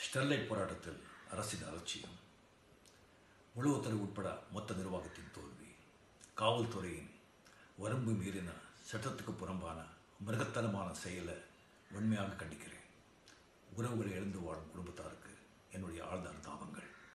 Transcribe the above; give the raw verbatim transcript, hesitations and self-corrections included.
Sterlite போராட்டத்தில் அரசின் அலட்சியம், முழு உத்தரவு உட்பட மொத்த நிர்வாகத்தின் தோல்வி, காவல்துறையின் வரம்பு மீறின சட்டத்துக்கு புறம்பான மிருகத்தனமான செயலை வன்மையாக கண்டிக்கிறேன். உறவுகளை எழுந்து வாழும் குடும்பத்தாருக்கு என்னுடைய ஆழ்ந்த அனுதாபங்கள்.